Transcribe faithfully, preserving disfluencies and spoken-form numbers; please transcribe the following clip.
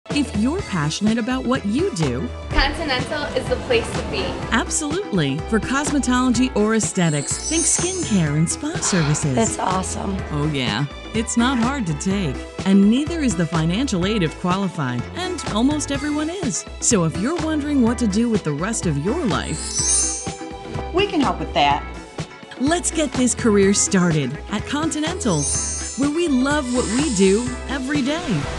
If you're passionate about what you do, Continental is the place to be. absolutely. For cosmetology or aesthetics, think skincare and spa services. That's awesome. Oh yeah, it's not hard to take. And neither is the financial aid if qualified, and almost everyone is. So if you're wondering what to do with the rest of your life, We can help with that. let's get this career started at Continental, where we love what we do every day.